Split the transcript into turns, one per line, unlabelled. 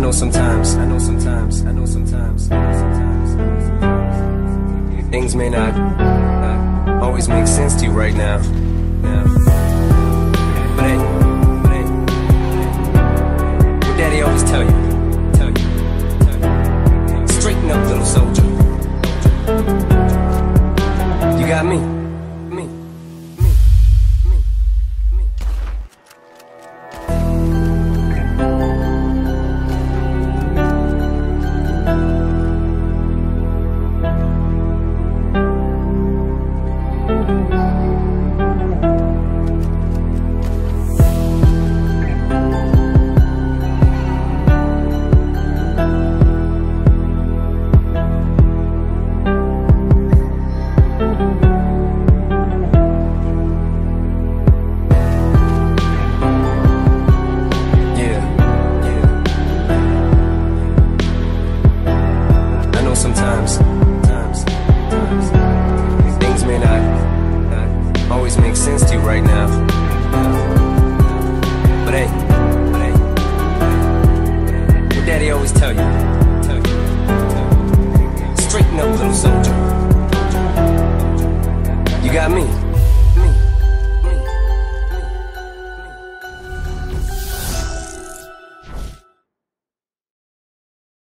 know sometimes things may not always make sense to you right now. But hey, what Daddy always tell you, straighten up, little soldier. You got me. Sometimes things may not always make sense to you right now.